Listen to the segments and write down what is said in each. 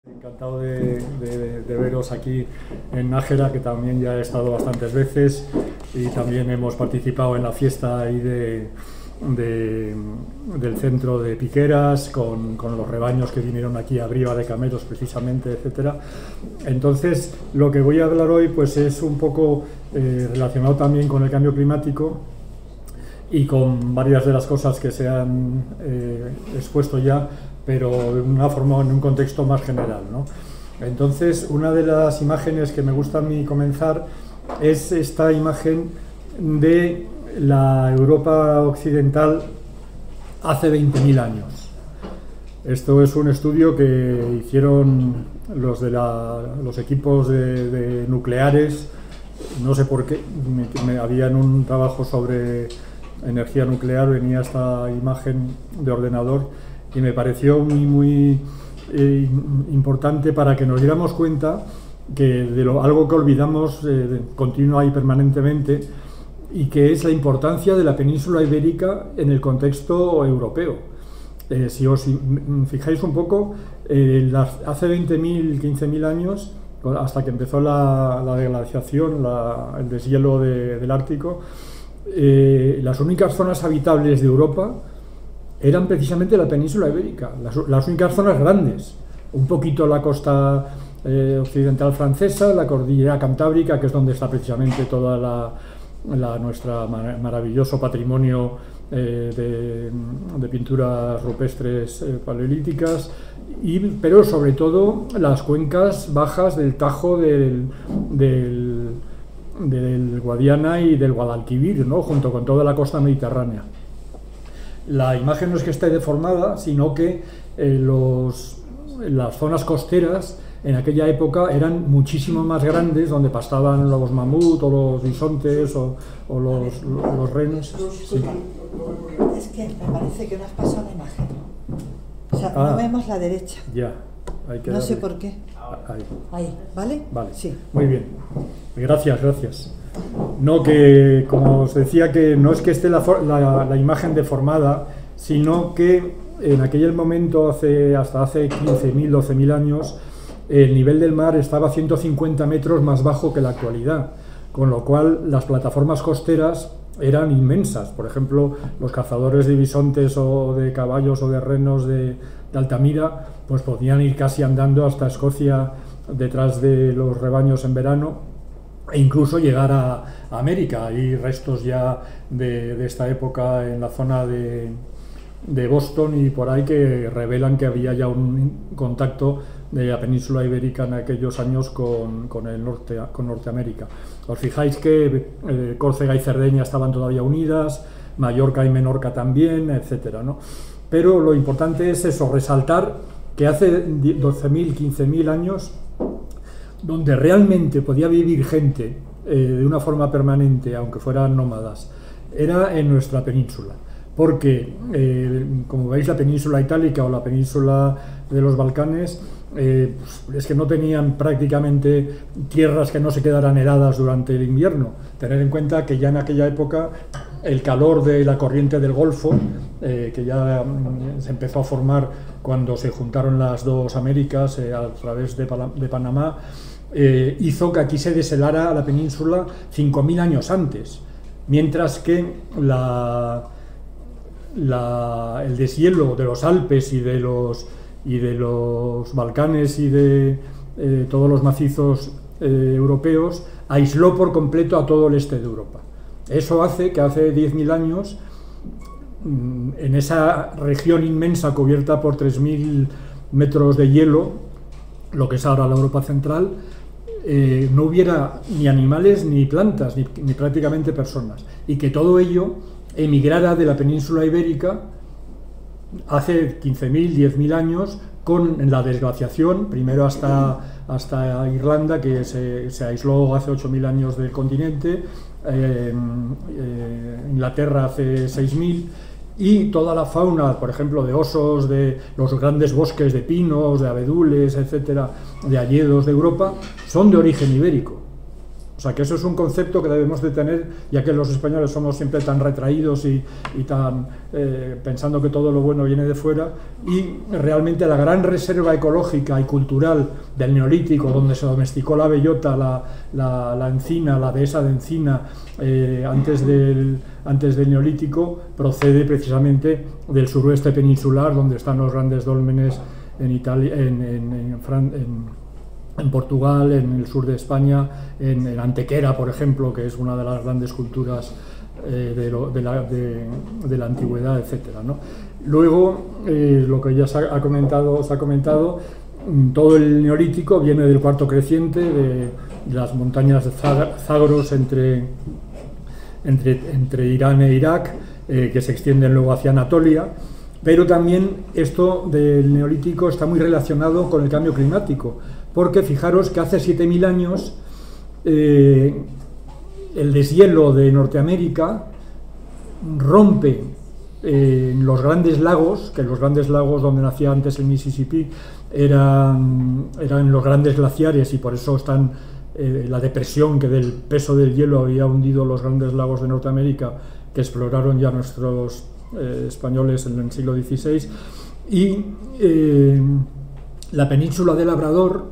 Encantado de veros aquí en Nájera, que también ya he estado bastantes veces y también hemos participado en la fiesta ahí del centro de Piqueras con los rebaños que vinieron aquí a Briva de Cameros precisamente, etcétera. Entonces, lo que voy a hablar hoy pues es un poco relacionado también con el cambio climático y con varias de las cosas que se han expuesto ya, pero de una forma, en un contexto más general, ¿no? Entonces, una de las imágenes que me gusta a mí comenzar es esta imagen de la Europa occidental hace 20.000 años. Esto es un estudio que hicieron los equipos de nucleares, no sé por qué, habían un trabajo sobre energía nuclear, venía esta imagen de ordenador y me pareció muy importante para que nos diéramos cuenta que algo que olvidamos continua y permanentemente, y que es la importancia de la península ibérica en el contexto europeo. Si os fijáis un poco, hace 20.000, 15.000 años, hasta que empezó la deglaciación, el deshielo del Ártico, las únicas zonas habitables de Europa eran precisamente la península ibérica, las únicas zonas grandes, un poquito la costa occidental francesa, la cordillera cantábrica, que es donde está precisamente toda nuestra maravilloso patrimonio de pinturas rupestres paleolíticas, pero sobre todo las cuencas bajas del Tajo, del Guadiana y del Guadalquivir, ¿no? Junto con toda la costa mediterránea. La imagen no es que esté deformada, sino que las zonas costeras en aquella época eran muchísimo más grandes, donde pastaban los mamut o los bisontes o los renos. Sí. Es que me parece que no has pasado la imagen. O sea, no vemos la derecha. Ya, hay que no darle. sé por qué. Ahí, ¿vale? Vale, sí. Muy bien. Gracias. No, que como os decía, que no es que esté la imagen deformada, sino que en aquel momento, hasta hace 15.000, 12.000 años, el nivel del mar estaba 150 metros más bajo que la actualidad, con lo cual las plataformas costeras eran inmensas. Por ejemplo, los cazadores de bisontes o de caballos o de renos de Altamira pues podían ir casi andando hasta Escocia detrás de los rebaños en verano, e incluso llegar a América. Hay restos ya de esta época en la zona de Boston y por ahí que revelan que había ya un contacto de la península ibérica en aquellos años con Norteamérica. Os fijáis que Córcega y Cerdeña estaban todavía unidas, Mallorca y Menorca también, etcétera, ¿no? Pero lo importante es eso, resaltar que hace 12.000, 15.000 años, donde realmente podía vivir gente de una forma permanente, aunque fueran nómadas, era en nuestra península. Porque, como veis, la península itálica o la península de los Balcanes es que no tenían prácticamente tierras que no se quedaran heladas durante el invierno. Tener en cuenta que ya en aquella época el calor de la corriente del Golfo, que ya se empezó a formar cuando se juntaron las dos Américas a través de Panamá, hizo que aquí se deshelara la península 5.000 años antes, mientras que el deshielo de los Alpes y de los Balcanes y de todos los macizos europeos aisló por completo a todo el este de Europa. Eso hace que hace 10.000 años, en esa región inmensa cubierta por 3.000 metros de hielo, lo que es ahora la Europa central, no hubiera ni animales ni plantas, ni prácticamente personas, y que todo ello emigrara de la península ibérica hace 15.000, 10.000 años con la desglaciación, primero hasta Irlanda, que se aisló hace 8.000 años del continente, Inglaterra hace 6.000, y toda la fauna, por ejemplo, de osos, de los grandes bosques de pinos, de abedules, etcétera, de hayedos de Europa, son de origen ibérico. O sea que eso es un concepto que debemos de tener, ya que los españoles somos siempre tan retraídos y tan pensando que todo lo bueno viene de fuera, y realmente la gran reserva ecológica y cultural del Neolítico, donde se domesticó la bellota, la encina, la dehesa de encina, antes del Neolítico, procede precisamente del suroeste peninsular, donde están los grandes dólmenes en Italia, en Portugal, en el sur de España, en Antequera, por ejemplo, que es una de las grandes culturas de la antigüedad, etcétera, ¿no? Luego, lo que ya se ha comentado, todo el Neolítico viene del Cuarto Creciente, de las montañas de Zagros entre Irán e Irak, que se extienden luego hacia Anatolia. Pero también esto del Neolítico está muy relacionado con el cambio climático, porque fijaros que hace 7.000 años el deshielo de Norteamérica rompe los grandes lagos, que los grandes lagos donde nacía antes el Mississippi eran los grandes glaciares, y por eso están la depresión que del peso del hielo había hundido los grandes lagos de Norteamérica, que exploraron ya nuestros españoles en el siglo XVI, y la península de Labrador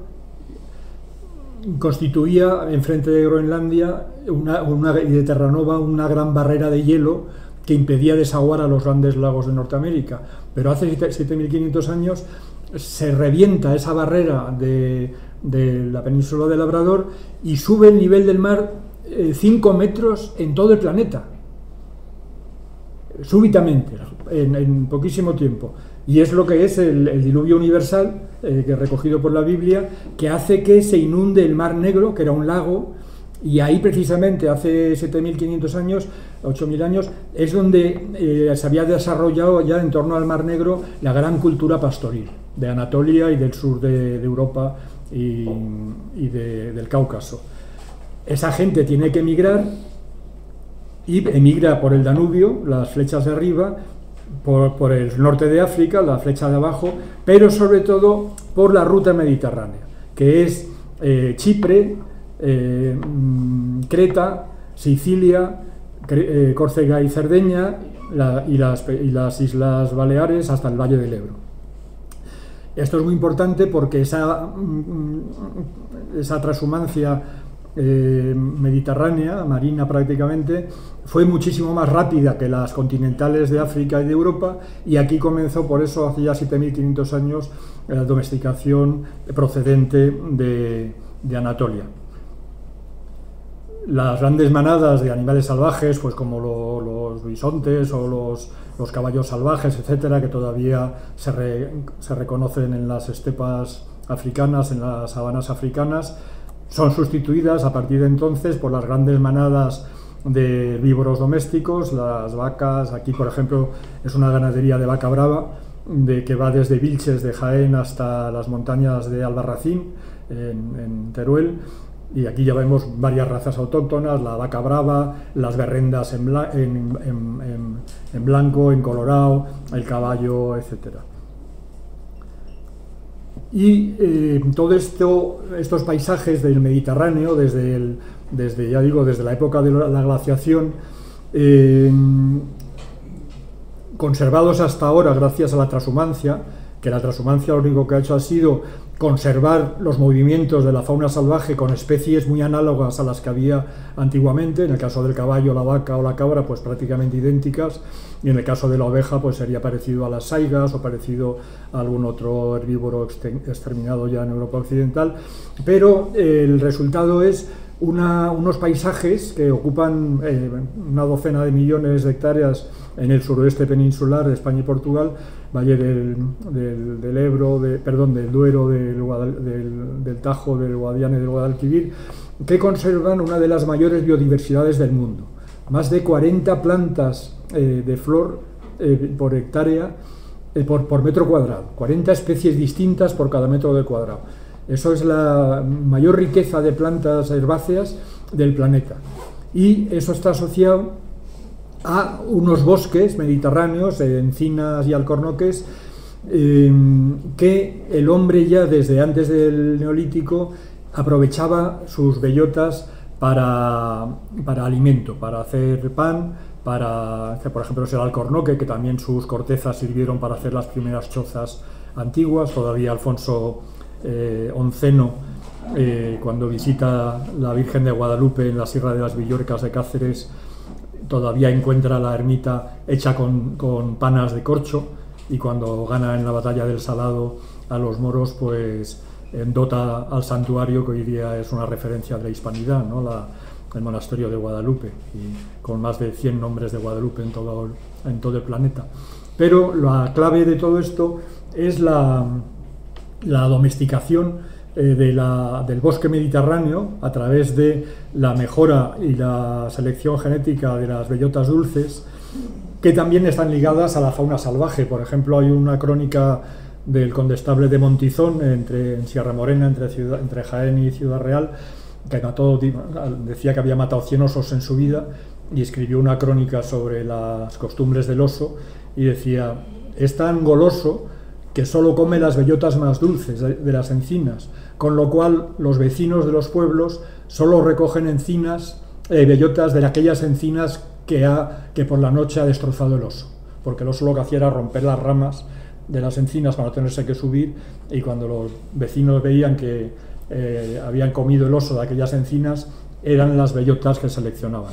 constituía, enfrente de Groenlandia y de Terranova, una gran barrera de hielo que impedía desaguar a los grandes lagos de Norteamérica. Pero hace 7.500 años se revienta esa barrera de la península de Labrador y sube el nivel del mar 5 metros en todo el planeta, súbitamente, en poquísimo tiempo. Y es lo que es el diluvio universal, que recogido por la Biblia, que hace que se inunde el Mar Negro, que era un lago, y ahí precisamente hace 7.500 años, 8.000 años, es donde se había desarrollado ya en torno al Mar Negro la gran cultura pastoril de Anatolia y del sur de Europa y del Cáucaso. Esa gente tiene que emigrar, y emigra por el Danubio, las flechas de arriba, por el norte de África, la flecha de abajo, pero sobre todo por la ruta mediterránea, que es Chipre, Creta, Sicilia, Córcega y Cerdeña, y las Islas Baleares hasta el Valle del Ebro. Esto es muy importante porque esa transhumancia mediterránea, marina prácticamente, fue muchísimo más rápida que las continentales de África y de Europa, y aquí comenzó, por eso, hace ya 7.500 años, la domesticación procedente de Anatolia. Las grandes manadas de animales salvajes, pues como los bisontes o los caballos salvajes, etcétera, que todavía se reconocen en las estepas africanas, en las sabanas africanas, son sustituidas a partir de entonces por las grandes manadas de herbívoros domésticos, las vacas. Aquí, por ejemplo, es una ganadería de vaca brava que va desde Vilches de Jaén hasta las montañas de Albarracín, en Teruel, y aquí ya vemos varias razas autóctonas: la vaca brava, las berrendas en blanco, en colorado, el caballo, etcétera. Y todo estos paisajes del Mediterráneo, desde la época de la glaciación, conservados hasta ahora gracias a la transhumancia, que la transhumancia lo único que ha hecho ha sido conservar los movimientos de la fauna salvaje con especies muy análogas a las que había antiguamente. En el caso del caballo, la vaca o la cabra, pues prácticamente idénticas, y en el caso de la oveja, pues sería parecido a las saigas o parecido a algún otro herbívoro exterminado ya en Europa occidental. Pero el resultado es unos paisajes que ocupan una docena de millones de hectáreas en el suroeste peninsular de España y Portugal, valle del Ebro, del Duero, del Tajo, del Guadiana y del Guadalquivir, que conservan una de las mayores biodiversidades del mundo. Más de 40 plantas de flor por hectárea, por metro cuadrado, 40 especies distintas por cada metro de cuadrado. Eso es la mayor riqueza de plantas herbáceas del planeta. Y eso está asociado a unos bosques mediterráneos, encinas y alcornoques, que el hombre ya desde antes del Neolítico aprovechaba sus bellotas para alimento, para hacer pan, para, por ejemplo, es el alcornoque, que también sus cortezas sirvieron para hacer las primeras chozas antiguas. Todavía Alfonso XI, cuando visita la Virgen de Guadalupe en la Sierra de las Villorcas de Cáceres, todavía encuentra la ermita hecha con panas de corcho, y cuando gana en la batalla del Salado a los moros, pues dota al santuario, que hoy día es una referencia de la hispanidad, ¿no? El monasterio de Guadalupe, y con más de 100 nombres de Guadalupe en todo el planeta. Pero la clave de todo esto es la domesticación del bosque mediterráneo a través de la mejora y la selección genética de las bellotas dulces, que también están ligadas a la fauna salvaje. Por ejemplo, hay una crónica del condestable de Montizón en Sierra Morena, entre Jaén y Ciudad Real, que decía que había matado 100 osos en su vida, y escribió una crónica sobre las costumbres del oso, y decía: es tan goloso que solo come las bellotas más dulces de las encinas, con lo cual los vecinos de los pueblos solo recogen bellotas de aquellas encinas que por la noche ha destrozado el oso, porque el oso lo que hacía era romper las ramas de las encinas para no tenerse que subir, y cuando los vecinos veían que habían comido el oso de aquellas encinas, eran las bellotas que seleccionaban.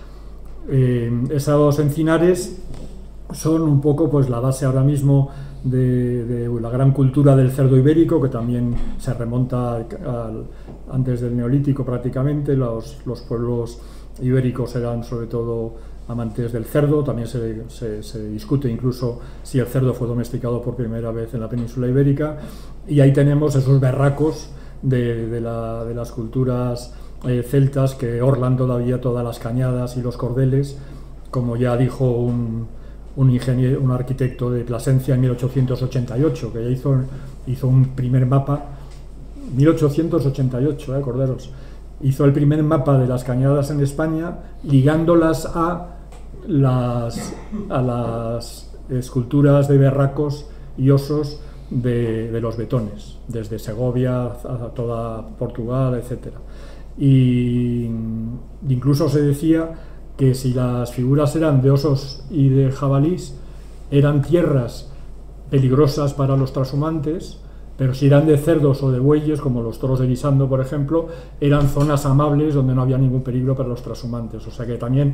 Esos encinares son un poco, pues, la base ahora mismo de la gran cultura del cerdo ibérico, que también se remonta antes del Neolítico prácticamente. Los pueblos ibéricos eran sobre todo amantes del cerdo. También se discute incluso si el cerdo fue domesticado por primera vez en la península ibérica, y ahí tenemos esos berracos de las culturas celtas, que orlan todavía todas las cañadas y los cordeles, como ya dijo un arquitecto de Plasencia en 1888, que ya hizo un primer mapa. 1888, acordaros, hizo el primer mapa de las cañadas en España, ligándolas a las esculturas de berracos y osos de los betones, desde Segovia a toda Portugal, etc. Y incluso se decía que si las figuras eran de osos y de jabalís, eran tierras peligrosas para los trashumantes, pero si eran de cerdos o de bueyes, como los toros de Guisando, por ejemplo, eran zonas amables donde no había ningún peligro para los trashumantes. O sea que también,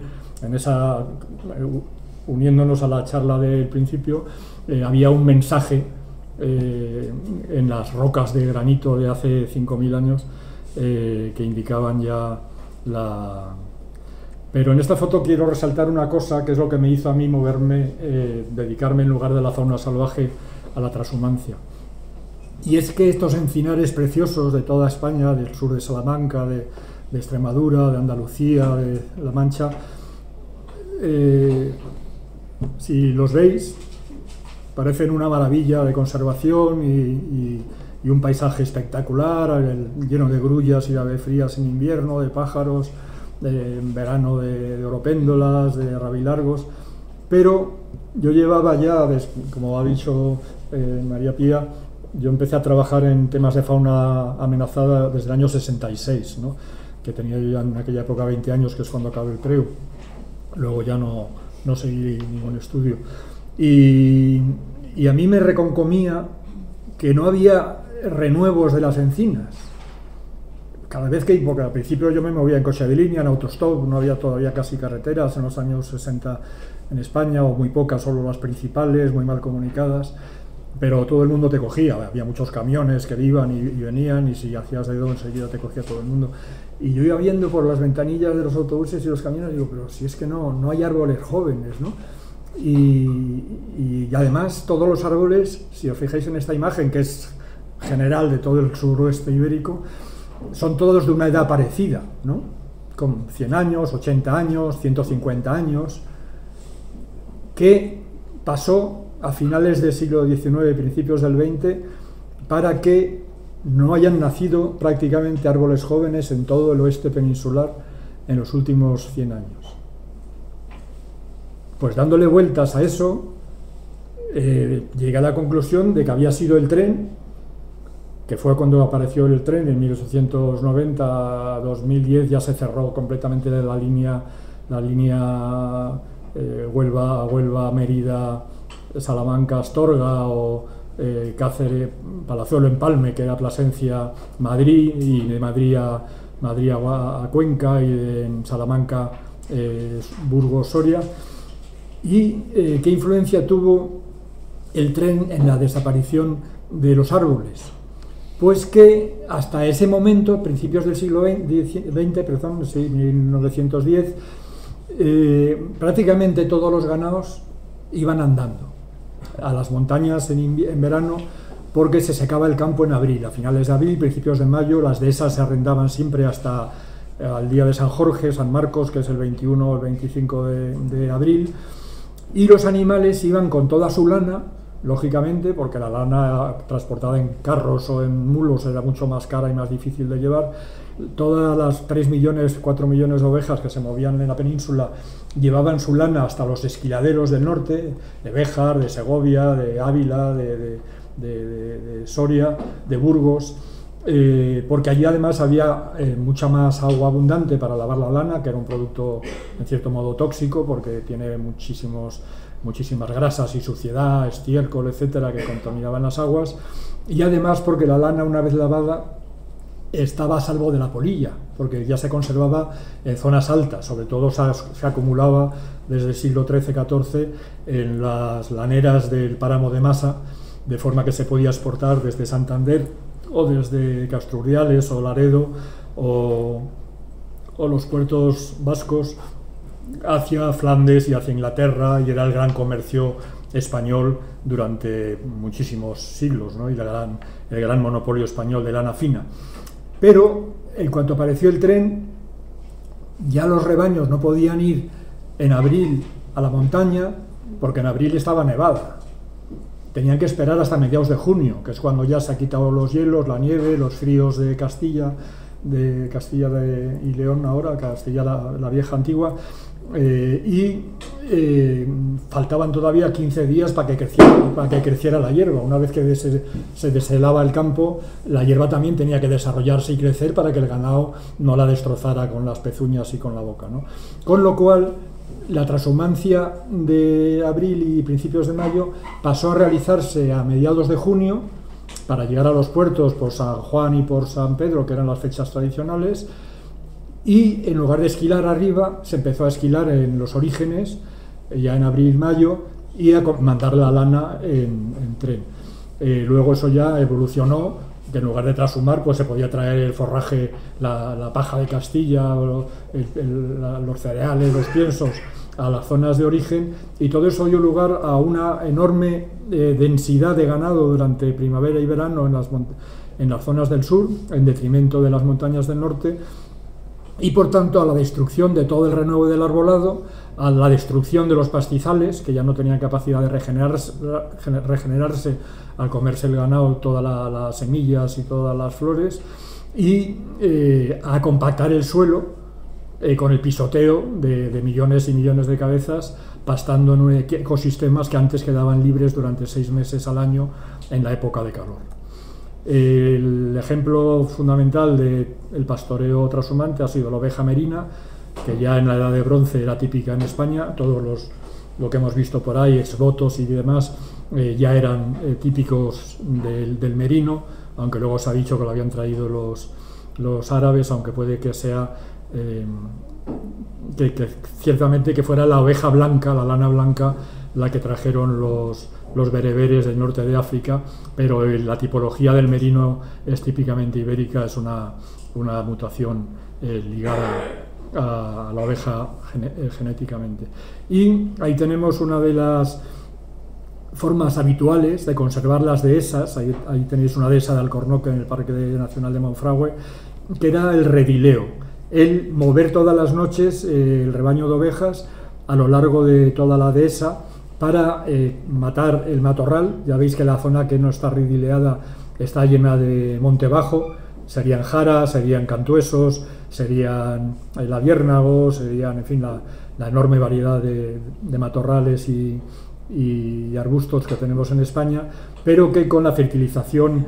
uniéndonos a la charla del principio, había un mensaje en las rocas de granito de hace 5.000 años que indicaban ya la... Pero en esta foto quiero resaltar una cosa, que es lo que me hizo a mí dedicarme, en lugar de la fauna salvaje, a la transhumancia. Y es que estos encinares preciosos de toda España, del sur de Salamanca, de Extremadura, de Andalucía, de La Mancha, si los veis, parecen una maravilla de conservación y un paisaje espectacular, lleno de grullas y de ave frías en invierno, de pájaros, en verano de oropéndolas, de rabilargos. Pero yo llevaba ya, como ha dicho María Pía, yo empecé a trabajar en temas de fauna amenazada desde el año 66, ¿no? Que tenía yo ya en aquella época 20 años, que es cuando acabé el CREU. Luego ya no seguí ningún estudio. Y a mí me reconcomía que no había renuevos de las encinas. Cada vez porque al principio yo me movía en coche de línea, en autostop, no había todavía casi carreteras en los años 60 en España, o muy pocas, solo las principales, muy mal comunicadas, pero todo el mundo te cogía. Había muchos camiones que iban y venían, y si hacías dedo enseguida te cogía todo el mundo. Y yo iba viendo por las ventanillas de los autobuses y los camiones, digo, pero si es que no hay árboles jóvenes, ¿no? Y además todos los árboles, si os fijáis en esta imagen, que es general de todo el suroeste ibérico, son todos de una edad parecida, ¿no? Con 100 años, 80 años, 150 años. ¿Qué pasó a finales del siglo XIX, principios del XX, para que no hayan nacido prácticamente árboles jóvenes en todo el oeste peninsular en los últimos 100 años? Pues dándole vueltas a eso, llegué a la conclusión de que había sido el tren que fue cuando apareció el tren en 1890 a 2010, ya se cerró completamente la línea Huelva, Mérida, Salamanca, Astorga, o Cáceres, Palazuelo, Empalme, que era Plasencia, Madrid, y de Madrid a Cuenca, y de Salamanca, Burgos, Soria. ¿Y qué influencia tuvo el tren en la desaparición de los árboles? Pues que hasta ese momento, principios del siglo XX, perdón, sí, 1910, prácticamente todos los ganados iban andando a las montañas en verano, porque se secaba el campo en abril, a finales de abril, principios de mayo. Las dehesas se arrendaban siempre hasta el día de San Jorge, San Marcos, que es el 21 o el 25 de abril, y los animales iban con toda su lana, lógicamente, porque la lana transportada en carros o en mulos era mucho más cara y más difícil de llevar. Todas las 3 millones, 4 millones de ovejas que se movían en la península llevaban su lana hasta los esquiladeros del norte, de Béjar, de Segovia, de Ávila, de Soria, de Burgos, porque allí además había mucha más agua abundante para lavar la lana, que era un producto en cierto modo tóxico, porque tiene muchísimas grasas y suciedad, estiércol, etcétera, que contaminaban las aguas, y además porque la lana, una vez lavada, estaba a salvo de la polilla, porque ya se conservaba en zonas altas, sobre todo se acumulaba desde el siglo XIII-XIV en las laneras del páramo de Masa, de forma que se podía exportar desde Santander o desde Castrurriales o Laredo o los puertos vascos hacia Flandes y hacia Inglaterra, y era el gran comercio español durante muchísimos siglos, ¿no? Y el gran monopolio español de lana fina. Pero en cuanto apareció el tren, ya los rebaños no podían ir en abril a la montaña, porque en abril estaba nevada. Tenían que esperar hasta mediados de junio, que es cuando ya se ha quitado los hielos, la nieve, los fríos de Castilla y León, ahora Castilla la vieja antigua, faltaban todavía 15 días para que creciera la hierba. Una vez que se deshelaba el campo, la hierba también tenía que desarrollarse y crecer para que el ganado no la destrozara con las pezuñas y con la boca, ¿no? Con lo cual, la transhumancia de abril y principios de mayo pasó a realizarse a mediados de junio, para llegar a los puertos por San Juan y por San Pedro, que eran las fechas tradicionales, y en lugar de esquilar arriba, se empezó a esquilar en los orígenes, ya en abril-mayo, y a mandar la lana en tren. Luego eso ya evolucionó, que en lugar de trashumar, pues se podía traer el forraje, la paja de Castilla, los cereales, los piensos, a las zonas de origen, y todo eso dio lugar a una enorme densidad de ganado durante primavera y verano en las zonas del sur, en detrimento de las montañas del norte, y por tanto a la destrucción de todo el renuevo del arbolado, a la destrucción de los pastizales, que ya no tenían capacidad de regenerarse al comerse el ganado todas las semillas y todas las flores, y a compactar el suelo con el pisoteo de millones y millones de cabezas, pastando en ecosistemas que antes quedaban libres durante 6 meses al año en la época de calor. El ejemplo fundamental del pastoreo trashumante ha sido la oveja merina, que ya en la Edad de Bronce era típica en España. Todos lo que hemos visto por ahí, exvotos y demás, ya eran típicos del merino, aunque luego se ha dicho que lo habían traído los árabes, aunque puede que sea que ciertamente que fuera la oveja blanca, la lana blanca, la que trajeron los bereberes del norte de África, pero la tipología del merino es típicamente ibérica, es una mutación ligada a la oveja genéticamente. Y ahí tenemos una de las formas habituales de conservar las dehesas. Ahí tenéis una dehesa de Alcornoque en el Parque Nacional de Monfragüe, que era el redileo, el mover todas las noches el rebaño de ovejas a lo largo de toda la dehesa para matar el matorral. Ya veis que la zona que no está redileada está llena de monte bajo, serían jaras, serían cantuesos, serían labiérnagos, serían, en fin, la enorme variedad de matorrales y y arbustos que tenemos en España, pero que con la fertilización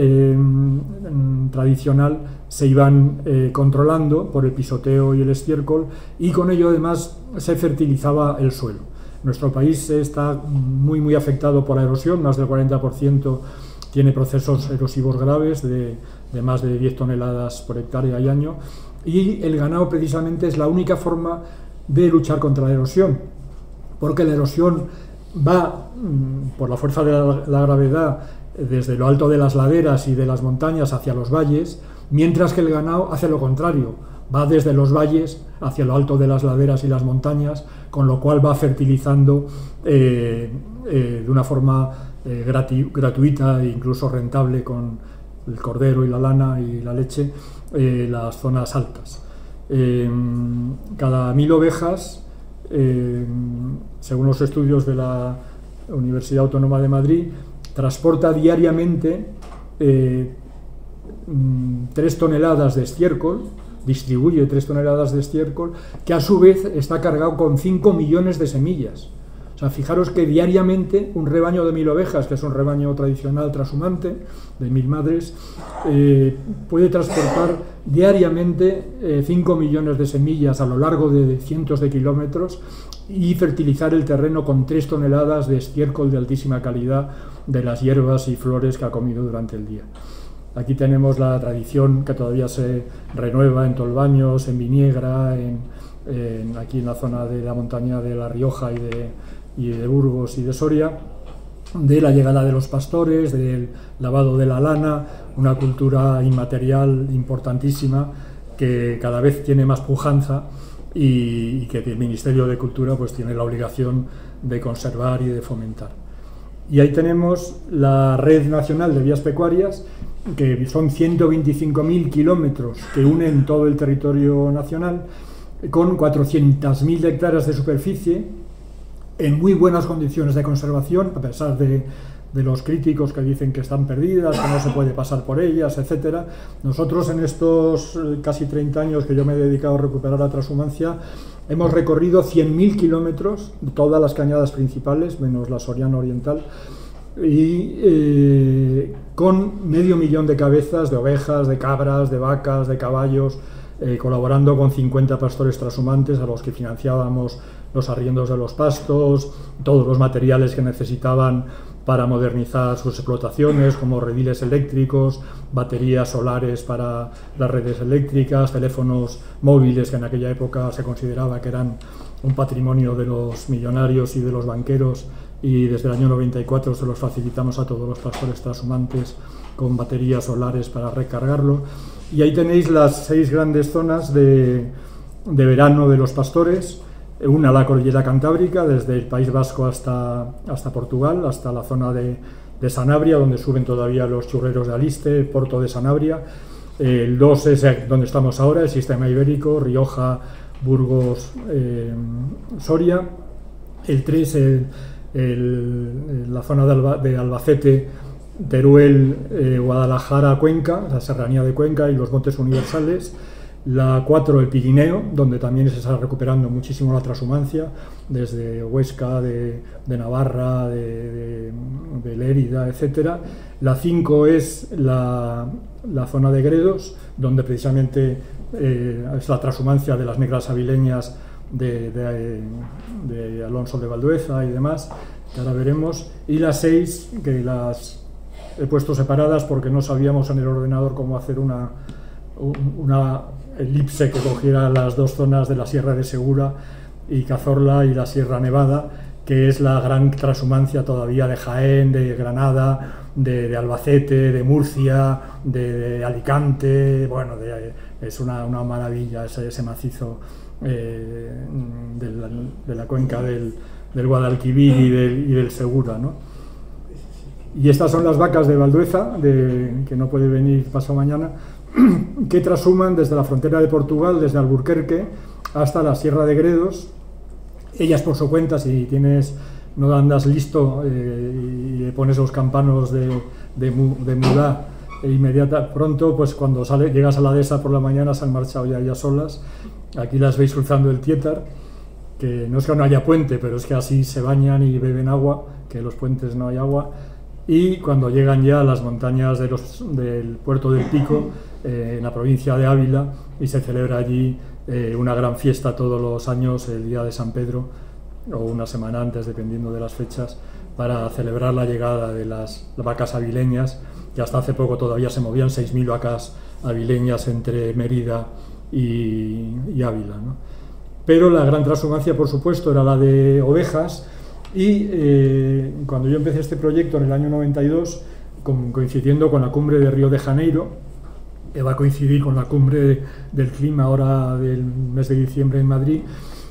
tradicional se iban controlando por el pisoteo y el estiércol, y con ello además se fertilizaba el suelo. Nuestro país está muy afectado por la erosión, más del 40% tiene procesos erosivos graves de más de 10 toneladas por hectárea y año, y el ganado precisamente es la única forma de luchar contra la erosión, porque la erosión va por la fuerza de la gravedad desde lo alto de las laderas y de las montañas hacia los valles, mientras que el ganado hace lo contrario, va desde los valles hacia lo alto de las laderas y las montañas, con lo cual va fertilizando de una forma gratuita e incluso rentable con el cordero y la lana y la leche las zonas altas. Cada 1000 ovejas, según los estudios de la Universidad Autónoma de Madrid, transporta diariamente 3 toneladas de estiércol, distribuye 3 toneladas de estiércol, que a su vez está cargado con 5 millones de semillas. O sea, fijaros que diariamente un rebaño de 1000 ovejas, que es un rebaño tradicional trashumante, de 1000 madres, puede transportar diariamente 5 millones de semillas a lo largo de cientos de kilómetros y fertilizar el terreno con 3 toneladas de estiércol de altísima calidad de las hierbas y flores que ha comido durante el día. Aquí tenemos la tradición que todavía se renueva en Tolbaños, en Viniegra, aquí en la zona de la montaña de La Rioja y de Burgos y de Soria, de la llegada de los pastores, del lavado de la lana, una cultura inmaterial importantísima que cada vez tiene más pujanza y que el Ministerio de Cultura pues tiene la obligación de conservar y de fomentar. Y ahí tenemos la Red Nacional de Vías Pecuarias, que son 125.000 kilómetros que unen todo el territorio nacional, con 400.000 hectáreas de superficie, en muy buenas condiciones de conservación, a pesar de los críticos que dicen que están perdidas, que no se puede pasar por ellas, etc. Nosotros en estos casi 30 años que yo me he dedicado a recuperar la transhumancia, hemos recorrido 100.000 kilómetros, todas las cañadas principales, menos la Soriana Oriental, y con 500.000 de cabezas de ovejas, de cabras, de vacas, de caballos, colaborando con 50 pastores transhumantes a los que financiábamos los arriendos de los pastos, todos los materiales que necesitaban para modernizar sus explotaciones, como rediles eléctricos, baterías solares para las redes eléctricas, teléfonos móviles que en aquella época se consideraba que eran un patrimonio de los millonarios y de los banqueros, y desde el año 94 se los facilitamos a todos los pastores transhumantes con baterías solares para recargarlo. Y ahí tenéis las 6 grandes zonas de verano de los pastores. Una, la cordillera cantábrica, desde el País Vasco hasta Portugal, hasta la zona de Sanabria, donde suben todavía los churreros de Aliste, Porto de Sanabria. El 2 es donde estamos ahora, el sistema ibérico, Rioja, Burgos, Soria. El 3, la zona de Albacete, Teruel, Guadalajara, Cuenca, la serranía de Cuenca y los montes universales. La 4, el Pirineo, donde también se está recuperando muchísimo la transhumancia, desde Huesca, de Navarra, de Lérida, etc. La 5 es la zona de Gredos, donde precisamente es la transhumancia de las negras avileñas de Alonso de Valdueza y demás, que ahora veremos. Y la 6, que las he puesto separadas porque no sabíamos en el ordenador cómo hacer una elipse que cogiera las 2 zonas de la Sierra de Segura y Cazorla y la Sierra Nevada, que es la gran transhumancia todavía de Jaén, de Granada, de Albacete, de Murcia, de Alicante. Bueno, es una maravilla ese macizo de la cuenca del Guadalquivir y del Segura, ¿no? Y estas son las vacas de Valdueza, que no puede venir pasado mañana, que trashuman desde la frontera de Portugal, desde Alburquerque hasta la Sierra de Gredos. Ellas por su cuenta, si no andas listo y le pones los campanos de mudá inmediata, pronto, pues cuando llegas a la dehesa por la mañana se han marchado ya ellas solas. Aquí las veis cruzando el Tietar. que no es que no haya puente, pero es que así se bañan y beben agua, que en los puentes no hay agua. Y cuando llegan ya a las montañas del Puerto del Pico, en la provincia de Ávila, y se celebra allí una gran fiesta todos los años, el día de San Pedro, o una semana antes, dependiendo de las fechas, para celebrar la llegada de las vacas avileñas, que hasta hace poco todavía se movían 6.000 vacas avileñas entre Mérida y Ávila, ¿no? Pero la gran transhumancia, por supuesto, era la de ovejas, y cuando yo empecé este proyecto en el año 92, coincidiendo con la cumbre de Río de Janeiro, que va a coincidir con la cumbre del clima ahora del mes de diciembre en Madrid,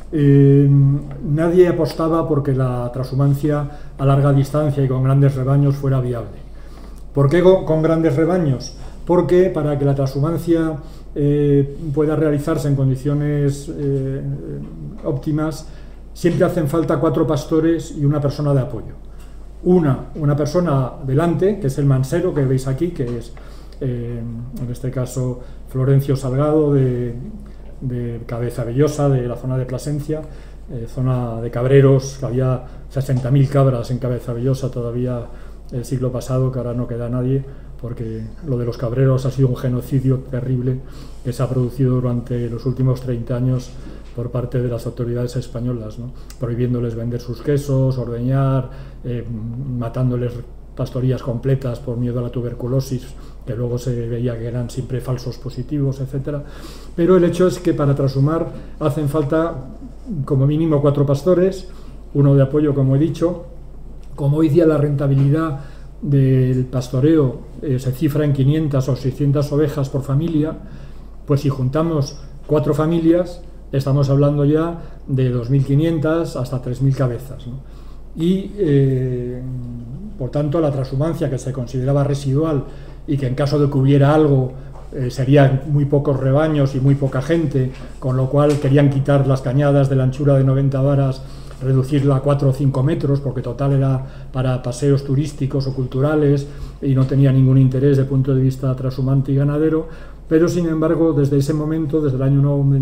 nadie apostaba porque la transhumancia a larga distancia y con grandes rebaños fuera viable. ¿Por qué con grandes rebaños? Porque para que la transhumancia pueda realizarse en condiciones óptimas, siempre hacen falta 4 pastores y una persona de apoyo. Una persona delante, que es el mansero que veis aquí, que es en este caso Florencio Salgado de Cabezavellosa, de la zona de Plasencia, zona de cabreros, que había 60.000 cabras en Cabezavellosa todavía el siglo pasado, que ahora no queda nadie, porque lo de los cabreros ha sido un genocidio terrible que se ha producido durante los últimos 30 años por parte de las autoridades españolas, ¿no? Prohibiéndoles vender sus quesos, ordeñar, matándoles pastorías completas por miedo a la tuberculosis, que luego se veía que eran siempre falsos positivos, etcétera. Pero el hecho es que para transhumar hacen falta como mínimo 4 pastores, uno de apoyo, como he dicho. Como hoy día la rentabilidad del pastoreo se cifra en 500 o 600 ovejas por familia, pues si juntamos 4 familias, estamos hablando ya de 2.500 hasta 3.000 cabezas, ¿no? Y por tanto la transhumancia, que se consideraba residual y que en caso de que hubiera algo serían muy pocos rebaños y muy poca gente, con lo cual querían quitar las cañadas de la anchura de 90 varas, reducirla a 4 o 5 metros, porque total era para paseos turísticos o culturales y no tenía ningún interés desde el punto de vista transhumante y ganadero. Pero sin embargo, desde ese momento, desde el año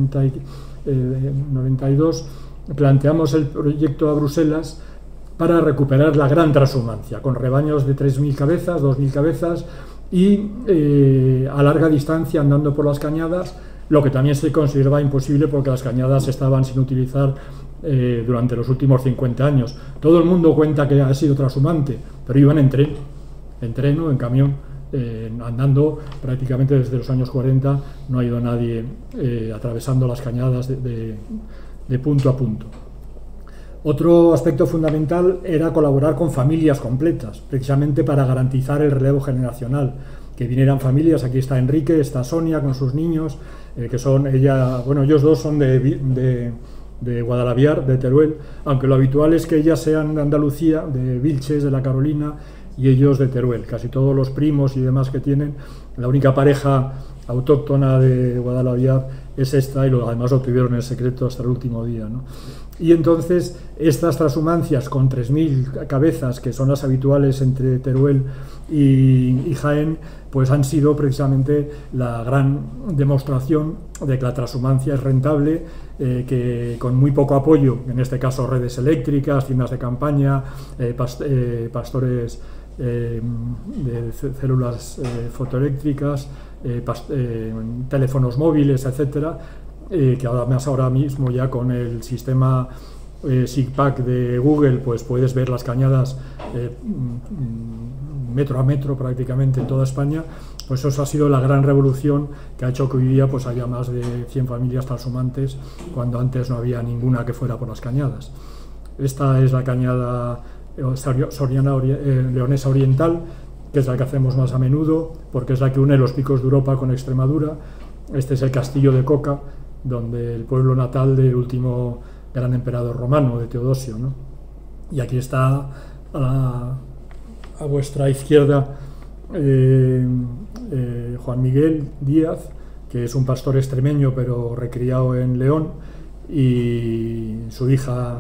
92, planteamos el proyecto a Bruselas para recuperar la gran transhumancia, con rebaños de 3.000 cabezas, 2.000 cabezas, y a larga distancia andando por las cañadas, lo que también se consideraba imposible porque las cañadas estaban sin utilizar durante los últimos 50 años. Todo el mundo cuenta que ha sido transhumante, pero iban en tren o en camión, andando prácticamente desde los años 40, no ha ido nadie atravesando las cañadas de punto a punto. Otro aspecto fundamental era colaborar con familias completas, precisamente para garantizar el relevo generacional, que vinieran familias. Aquí está Enrique, está Sonia con sus niños, que son ellos dos son de Guadalaviar, de Teruel, aunque lo habitual es que ellas sean de Andalucía, de Vilches, de la Carolina, y ellos de Teruel. Casi todos los primos y demás que tienen, la única pareja autóctona de Guadalaviar es esta, y además lo tuvieron en secreto hasta el último día, ¿no? Y entonces estas transhumancias con 3.000 cabezas, que son las habituales entre Teruel y Jaén, pues han sido precisamente la gran demostración de que la transhumancia es rentable, que con muy poco apoyo, en este caso redes eléctricas, tiendas de campaña, pastores de células fotoeléctricas, teléfonos móviles, etcétera, que además ahora mismo ya con el sistema SIGPAC de Google pues puedes ver las cañadas metro a metro prácticamente en toda España. Pues eso ha sido la gran revolución que ha hecho que hoy día pues haya más de 100 familias transhumantes, cuando antes no había ninguna que fuera por las cañadas. Esta es la cañada leonesa oriental, que es la que hacemos más a menudo, porque es la que une los picos de Europa con Extremadura. Este es el castillo de Coca, donde el pueblo natal del último gran emperador romano, de Teodosio, ¿no? Y aquí está a vuestra izquierda Juan Miguel Díaz, que es un pastor extremeño pero recriado en León, y su hija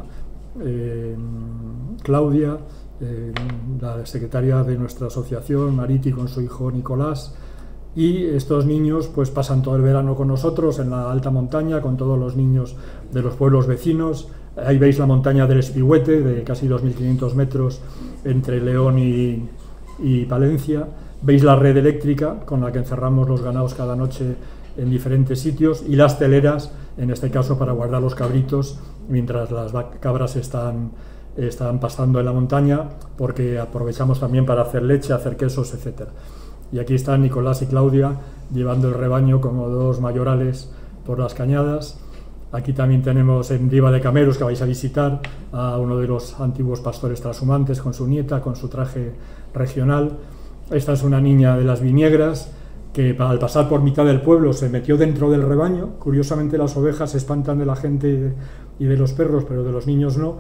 Claudia, la secretaria de nuestra asociación, Mariti, con su hijo Nicolás. Y estos niños pues pasan todo el verano con nosotros en la alta montaña, con todos los niños de los pueblos vecinos. Ahí veis la montaña del Espihuete, de casi 2.500 metros entre León y Palencia. Veis la red eléctrica con la que encerramos los ganados cada noche en diferentes sitios, y las teleras, en este caso para guardar los cabritos mientras las cabras están pastando en la montaña, porque aprovechamos también para hacer leche, hacer quesos, etc. Y aquí están Nicolás y Claudia llevando el rebaño como dos mayorales por las cañadas. Aquí también tenemos en Riva de Cameros, que vais a visitar, a uno de los antiguos pastores trashumantes con su nieta, con su traje regional. Esta es una niña de las Viñegras que al pasar por mitad del pueblo se metió dentro del rebaño. Curiosamente las ovejas se espantan de la gente y de los perros, pero de los niños no.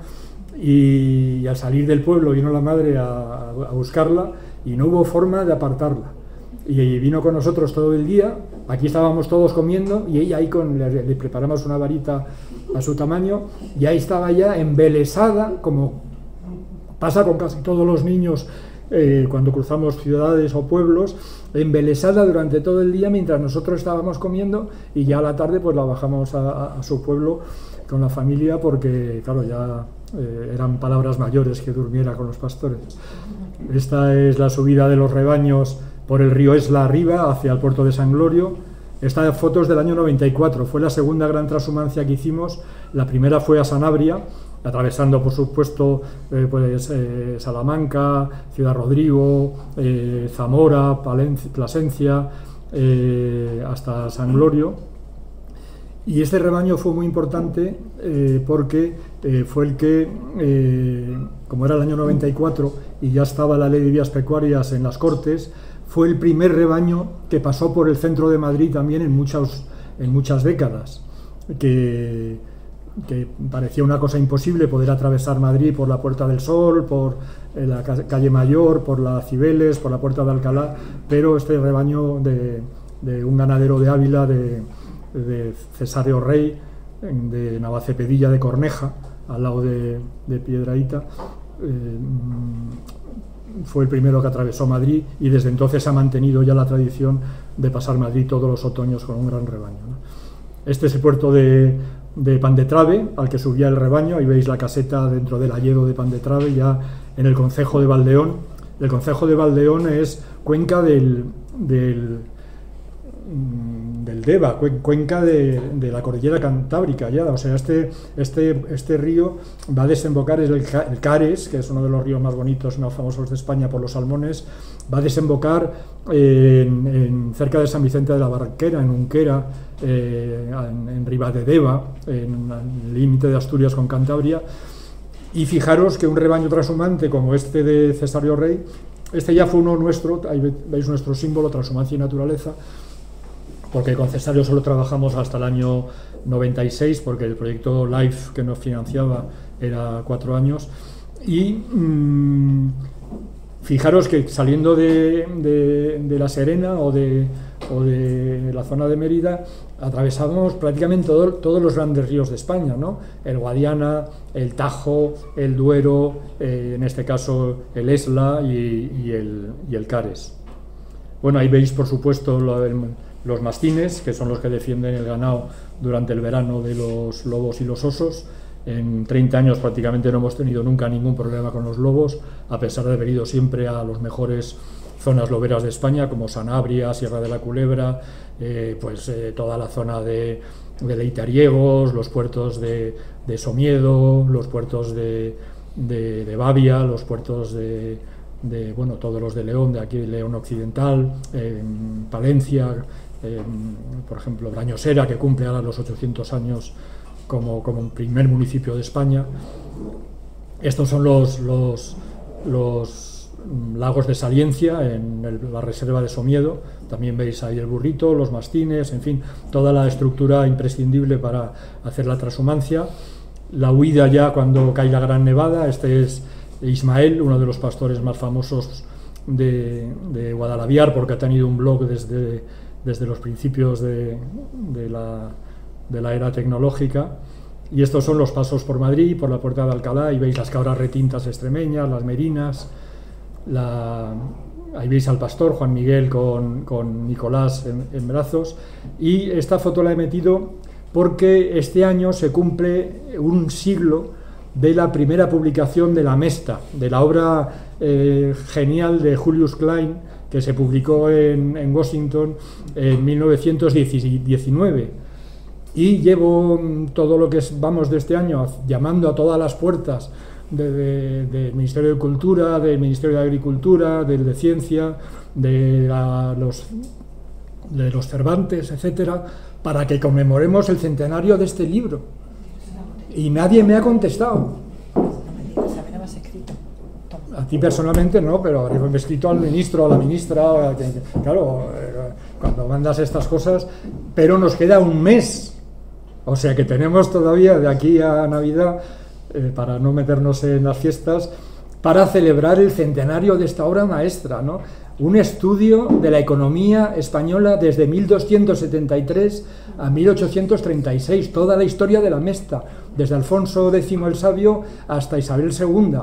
Y al salir del pueblo vino la madre a buscarla y no hubo forma de apartarla. Y vino con nosotros todo el día. Aquí estábamos todos comiendo y ella ahí le preparamos una varita a su tamaño, y ahí estaba ya embelesada, como pasa con casi todos los niños cuando cruzamos ciudades o pueblos, embelesada durante todo el día mientras nosotros estábamos comiendo, y ya a la tarde pues la bajamos a su pueblo con la familia, porque claro, ya eran palabras mayores que durmiera con los pastores. Esta es la subida de los rebaños por el río Esla arriba hacia el puerto de San Glorio. Esta foto es del año 94, fue la segunda gran transhumancia que hicimos. La primera fue a Sanabria, atravesando por supuesto Salamanca, Ciudad Rodrigo, Zamora, Plasencia, hasta San Glorio. Y este rebaño fue muy importante porque fue el que, como era el año 94 y ya estaba la ley de vías pecuarias en las Cortes, fue el primer rebaño que pasó por el centro de Madrid también en muchas décadas, que parecía una cosa imposible poder atravesar Madrid por la Puerta del Sol, por la calle Mayor, por la Cibeles, por la Puerta de Alcalá, pero este rebaño de un ganadero de Ávila, de Cesáreo Rey, de Navacepedilla de Corneja, al lado de Piedrahíta, fue el primero que atravesó Madrid, y desde entonces ha mantenido ya la tradición de pasar Madrid todos los otoños con un gran rebaño, ¿no? Este es el puerto de Pandetrave, al que subía el rebaño. Ahí veis la caseta dentro del hayedo de Pandetrave, ya en el concejo de Valdeón. El concejo de Valdeón es cuenca del Deva, cuenca de la cordillera cantábrica ya, o sea, este río va a desembocar, es el Cares, que es uno de los ríos más bonitos, más famosos de España por los salmones, va a desembocar cerca de San Vicente de la Barquera, en Unquera, en Ribadedeva, en el límite de Asturias con Cantabria. Y fijaros que un rebaño transhumante como este de Cesáreo Rey, este ya fue uno nuestro. Ahí veis nuestro símbolo, transhumancia y naturaleza, porque con Cesáreo solo trabajamos hasta el año 96, porque el proyecto LIFE que nos financiaba era 4 años. Y fijaros que saliendo de La Serena o de la zona de Mérida, atravesamos prácticamente todos los grandes ríos de España, ¿no? El Guadiana, el Tajo, el Duero, en este caso el Esla y el Cares. Bueno, ahí veis por supuesto los mastines, que son los que defienden el ganado durante el verano de los lobos y los osos. En 30 años prácticamente no hemos tenido nunca ningún problema con los lobos, a pesar de haber ido siempre a las mejores zonas loberas de España, como Sanabria, Sierra de la Culebra, toda la zona de Leitariegos, los puertos de Somiedo, los puertos de Bavia, los puertos todos los de León, de aquí León Occidental, Palencia, por ejemplo Brañosera, que cumple ahora los 800 años como primer municipio de España. Estos son los lagos de Saliencia en la reserva de Somiedo. También veis ahí el burrito, los mastines, en fin, toda la estructura imprescindible para hacer la transhumancia. La huida ya cuando cae la gran nevada. Este es Ismael, uno de los pastores más famosos de Guadalaviar, porque ha tenido un blog desde los principios de la era tecnológica. Y estos son los pasos por Madrid, por la Puerta de Alcalá, y veis las cabras retintas extremeñas, las merinas, ahí veis al pastor Juan Miguel con Nicolás en brazos. Y esta foto la he metido porque este año se cumple un siglo de la primera publicación de La Mesta, de la obra genial de Julius Klein, que se publicó en Washington en 1919. Y llevo todo lo que vamos de este año llamando a todas las puertas del Ministerio de Cultura, del Ministerio de Agricultura, del de Ciencia, de los Cervantes, etcétera, para que conmemoremos el centenario de este libro. Y nadie me ha contestado. A ti personalmente no, pero me he escrito al ministro, a la ministra, claro, cuando mandas estas cosas, pero nos queda un mes. O sea que tenemos todavía de aquí a Navidad, para no meternos en las fiestas, para celebrar el centenario de esta obra maestra, ¿no? Un estudio de la economía española desde 1273 a 1836, toda la historia de la Mesta, desde Alfonso X el Sabio hasta Isabel II.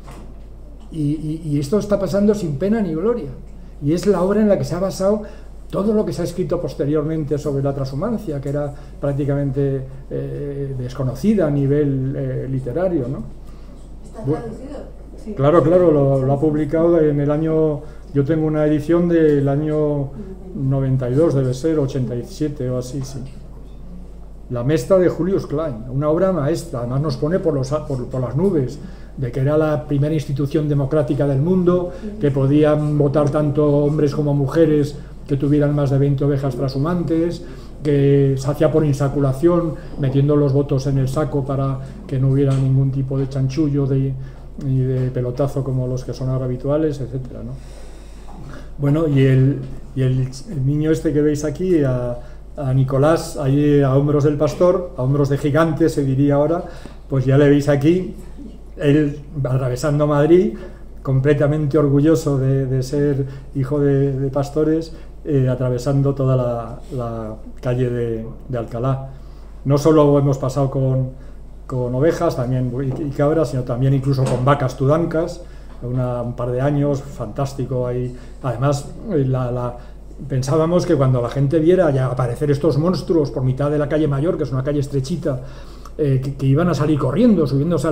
Y esto está pasando sin pena ni gloria. Y es la obra en la que se ha basado todo lo que se ha escrito posteriormente sobre la transhumancia, que era prácticamente desconocida a nivel literario, ¿no? ¿Está traducido? Sí. Claro, lo ha publicado en el año... Yo tengo una edición del año 92, debe ser, 87 o así, sí. La Mesta de Julius Klein, una obra maestra, además nos pone por las nubes, de que era la primera institución democrática del mundo, que podían votar tanto hombres como mujeres que tuvieran más de 20 ovejas trashumantes, que se hacía por insaculación, metiendo los votos en el saco para que no hubiera ningún tipo de chanchullo ni de pelotazo como los que son ahora habituales, etcétera, ¿no? Bueno, y el niño este que veis aquí, a Nicolás, ahí a hombros del pastor, a hombros de gigante se diría ahora, pues ya le veis aquí, él atravesando Madrid, completamente orgulloso de ser hijo de pastores, atravesando toda la calle de Alcalá. No solo hemos pasado con ovejas también y cabras, sino también incluso con vacas tudancas, un par de años, fantástico ahí. Además, pensábamos que cuando la gente viera ya aparecer estos monstruos por mitad de la calle Mayor, que es una calle estrechita, que iban a salir corriendo, subiéndose a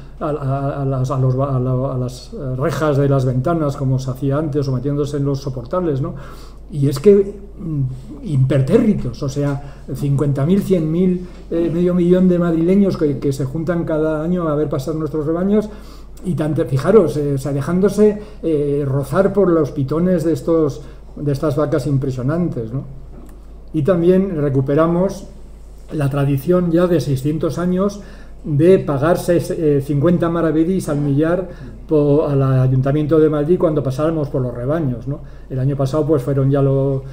las rejas de las ventanas, como se hacía antes, o metiéndose en los soportales, ¿no? Y es que impertérritos, o sea, 50.000, 100.000, medio millón de madrileños que se juntan cada año a ver pasar nuestros rebaños, y fijaros, o sea, dejándose rozar por los pitones de estas vacas impresionantes, ¿no? Y también recuperamos la tradición ya de 600 años de pagarse 50 maravedís al millar al Ayuntamiento de Madrid cuando pasáramos por los rebaños, ¿no? El año pasado pues fueron ya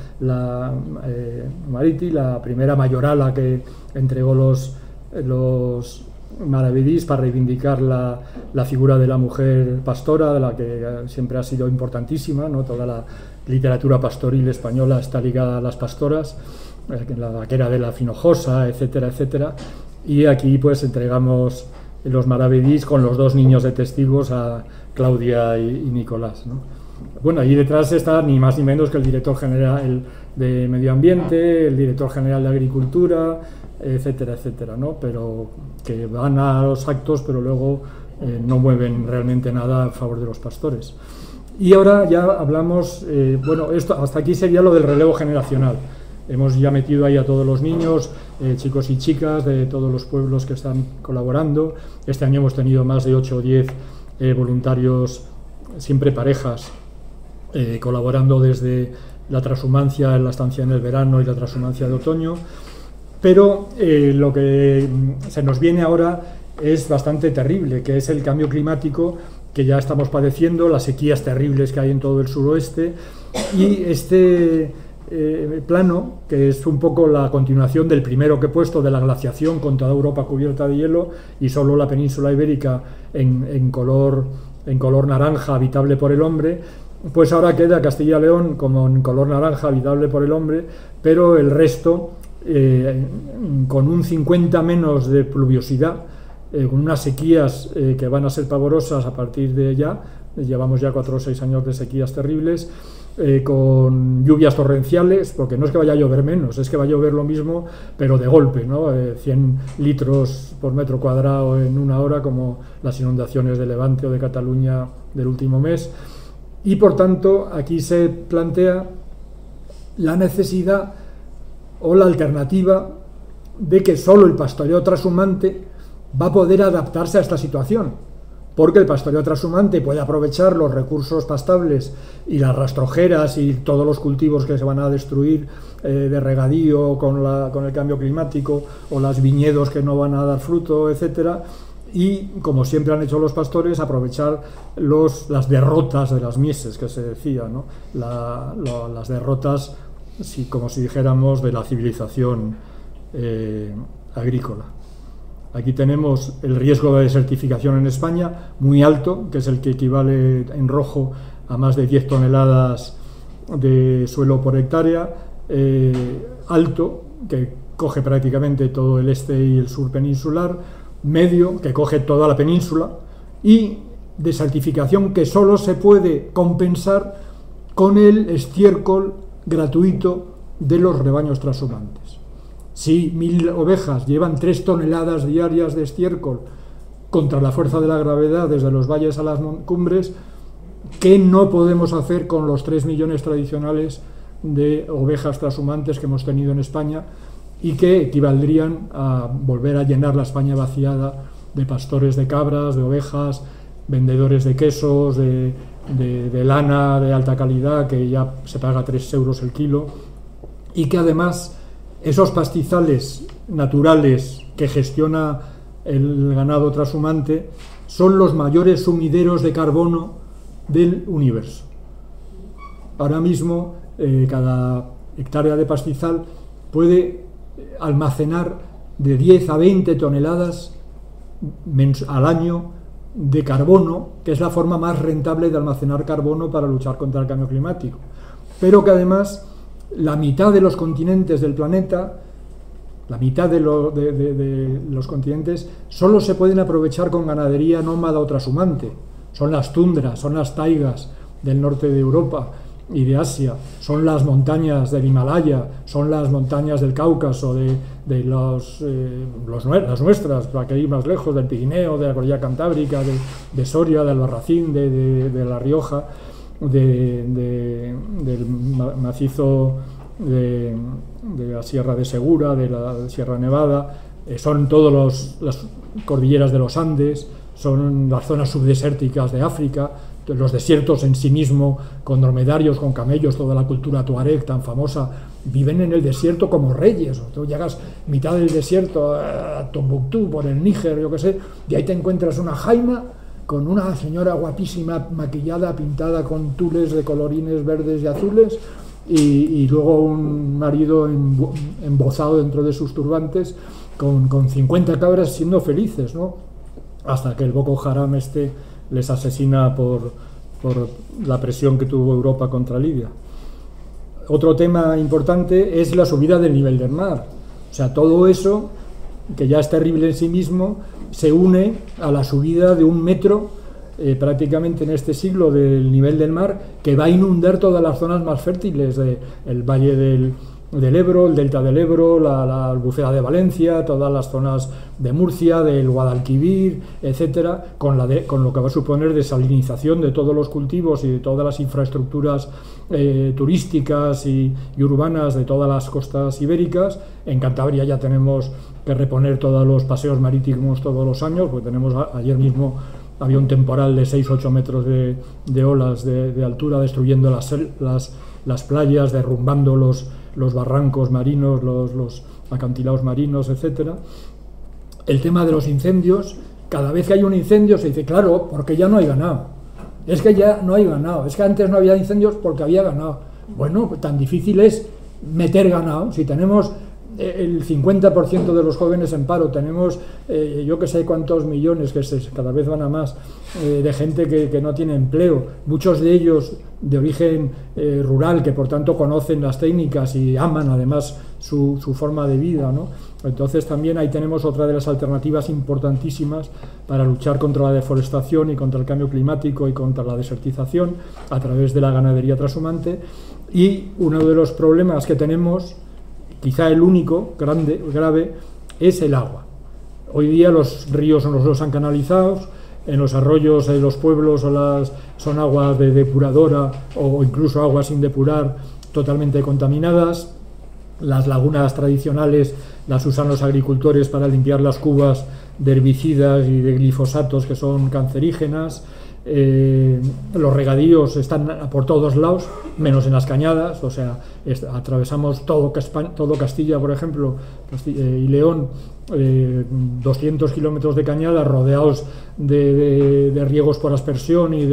Mariti, la primera mayorala que entregó los maravedís para reivindicar la figura de la mujer pastora, de la que siempre ha sido importantísima, ¿no? Toda la literatura pastoril española está ligada a las pastoras, la vaquera de la Finojosa, etcétera, etcétera. Y aquí pues entregamos los maravedís con los dos niños de testigos, a Claudia y Nicolás, ¿no? Bueno, ahí detrás está ni más ni menos que el director general de Medio Ambiente, el director general de Agricultura, etcétera, etcétera, ¿no? Pero que van a los actos, pero luego no mueven realmente nada a favor de los pastores. Y ahora ya hablamos, bueno, esto hasta aquí sería lo del relevo generacional. Hemos ya metido ahí a todos los niños, chicos y chicas de todos los pueblos que están colaborando. Este año hemos tenido más de 8 o 10 voluntarios, siempre parejas, colaborando desde la transhumancia en la estancia en el verano y la transhumancia de otoño. Pero lo que se nos viene ahora es bastante terrible, que es el cambio climático que ya estamos padeciendo, las sequías terribles que hay en todo el suroeste, y este plano, que es un poco la continuación del primero que he puesto, de la glaciación con toda Europa cubierta de hielo y solo la península ibérica en color naranja, habitable por el hombre, pues ahora queda Castilla y León como en color naranja, habitable por el hombre, pero el resto con un 50 menos de pluviosidad, con unas sequías que van a ser pavorosas a partir de ya, llevamos ya 4 o 6 años de sequías terribles, con lluvias torrenciales, porque no es que vaya a llover menos, es que va a llover lo mismo, pero de golpe, ¿no? 100 litros por metro cuadrado en una hora, como las inundaciones de Levante o de Cataluña del último mes. Y por tanto, aquí se plantea la necesidad o la alternativa de que solo el pastoreo trashumante va a poder adaptarse a esta situación, porque el pastoreo trashumante puede aprovechar los recursos pastables y las rastrojeras y todos los cultivos que se van a destruir de regadío con el cambio climático, o los viñedos que no van a dar fruto, etcétera, y, como siempre han hecho los pastores, aprovechar las derrotas de las mieses, que se decía, ¿no? Las derrotas, como si dijéramos, de la civilización agrícola. Aquí tenemos el riesgo de desertificación en España, muy alto, que es el que equivale en rojo a más de 10 toneladas de suelo por hectárea, alto, que coge prácticamente todo el este y el sur peninsular, medio, que coge toda la península, y desertificación que solo se puede compensar con el estiércol gratuito de los rebaños trashumantes. Si 1000 ovejas llevan 3 toneladas diarias de estiércol contra la fuerza de la gravedad desde los valles a las cumbres, ¿qué no podemos hacer con los 3 millones tradicionales de ovejas trashumantes que hemos tenido en España y que equivaldrían a volver a llenar la España vaciada de pastores de cabras, de ovejas, vendedores de quesos, de lana de alta calidad, que ya se paga 3 euros el kilo, y que además esos pastizales naturales que gestiona el ganado trashumante son los mayores sumideros de carbono del universo. Ahora mismo cada hectárea de pastizal puede almacenar de 10 a 20 toneladas al año de carbono, que es la forma más rentable de almacenar carbono para luchar contra el cambio climático, pero que además la mitad de los continentes del planeta, la mitad de los continentes solo se pueden aprovechar con ganadería nómada o trashumante. Son las tundras, son las taigas del norte de Europa y de Asia, son las montañas del Himalaya, son las montañas del Cáucaso, las nuestras, para que ir más lejos, del Pirineo, de la Cordillera Cantábrica, de Soria, de Albarracín, de La Rioja, del macizo de la Sierra de Segura, de la Sierra Nevada, son todas las cordilleras de los Andes, son las zonas subdesérticas de África, los desiertos en sí mismo, con dromedarios, con camellos, toda la cultura tuareg tan famosa, viven en el desierto como reyes. Tú llegas mitad del desierto a Tombuctú, por el Níger, yo qué sé, y ahí te encuentras una jaima con una señora guapísima, maquillada, pintada con tules de colorines verdes y azules, y luego un marido embozado dentro de sus turbantes, con 50 cabras siendo felices, ¿no? Hasta que el Boko Haram les asesina por la presión que tuvo Europa contra Libia. Otro tema importante es la subida del nivel del mar. O sea, todo eso, que ya es terrible en sí mismo, se une a la subida de 1 metro prácticamente en este siglo del nivel del mar, que va a inundar todas las zonas más fértiles del valle del Ebro, el delta del Ebro, la Albufera de Valencia, todas las zonas de Murcia, del Guadalquivir, etcétera, con lo que va a suponer desalinización de todos los cultivos y de todas las infraestructuras turísticas y urbanas de todas las costas ibéricas. En Cantabria ya tenemos que reponer todos los paseos marítimos todos los años, porque tenemos, ayer mismo había un temporal de 6-8 metros de olas de altura, destruyendo las playas, derrumbando los barrancos marinos, los acantilados marinos, etcétera. El tema de los incendios, cada vez que hay un incendio se dice, claro, porque ya no hay ganado. Es que ya no hay ganado, es que antes no había incendios porque había ganado. Bueno, tan difícil es meter ganado. Si tenemos el 50% de los jóvenes en paro, tenemos yo que sé cuántos millones, que cada vez van a más, de gente que no tiene empleo, muchos de ellos de origen rural, que por tanto conocen las técnicas y aman además su forma de vida, ¿no? Entonces también ahí tenemos otra de las alternativas importantísimas para luchar contra la deforestación y contra el cambio climático y contra la desertización a través de la ganadería trashumante. Y uno de los problemas que tenemos, quizá el único grave, es el agua. Hoy día los ríos no los han canalizado, en los arroyos de los pueblos son aguas de depuradora o incluso aguas sin depurar totalmente contaminadas. Las lagunas tradicionales las usan los agricultores para limpiar las cubas de herbicidas y de glifosatos que son cancerígenas. Los regadíos están por todos lados, menos en las cañadas, o sea, atravesamos todo Castilla, por ejemplo, y León, 200 kilómetros de cañadas rodeados de riegos por aspersión y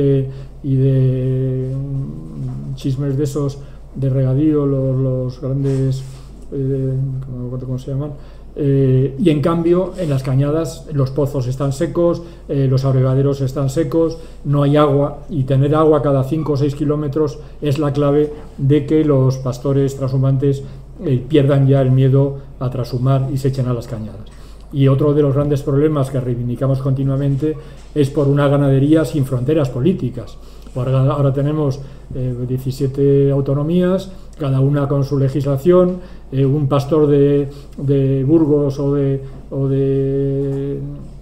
de chismes de esos de regadío, los grandes, no me acuerdo cómo se llaman. Y en cambio en las cañadas los pozos están secos, los abrevaderos están secos, no hay agua, y tener agua cada 5 o 6 kilómetros es la clave de que los pastores trashumantes pierdan ya el miedo a trashumar y se echen a las cañadas. Y otro de los grandes problemas que reivindicamos continuamente es por una ganadería sin fronteras políticas. Ahora tenemos 17 autonomías, cada una con su legislación. Un pastor de Burgos o de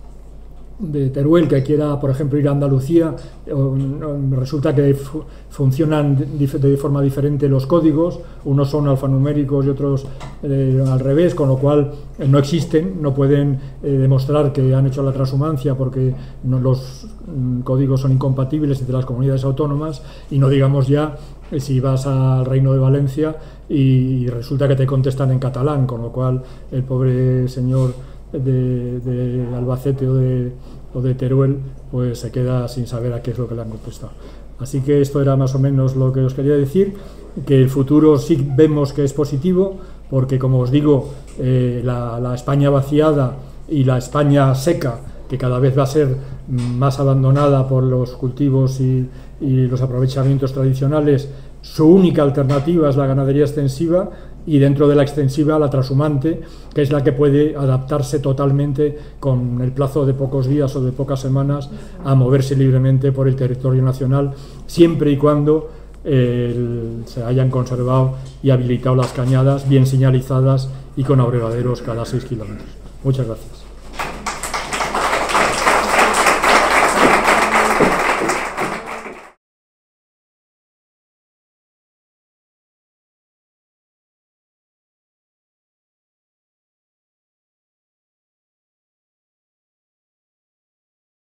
Teruel que quiera, por ejemplo, ir a Andalucía, resulta que funcionan de forma diferente los códigos, unos son alfanuméricos y otros al revés, con lo cual no existen, no pueden demostrar que han hecho la transhumancia porque los códigos son incompatibles entre las comunidades autónomas, y no digamos ya si vas al Reino de Valencia y resulta que te contestan en catalán, con lo cual el pobre señor de Albacete o de Teruel pues se queda sin saber a qué es lo que le han contestado. Así que esto era más o menos lo que os quería decir, que el futuro sí vemos que es positivo, porque como os digo, la España vaciada y la España seca, que cada vez va a ser más abandonada por los cultivos y los aprovechamientos tradicionales, su única alternativa es la ganadería extensiva, y dentro de la extensiva la trashumante, que es la que puede adaptarse totalmente con el plazo de pocos días o de pocas semanas a moverse libremente por el territorio nacional, siempre y cuando se hayan conservado y habilitado las cañadas bien señalizadas y con abrevaderos cada 6 kilómetros. Muchas gracias.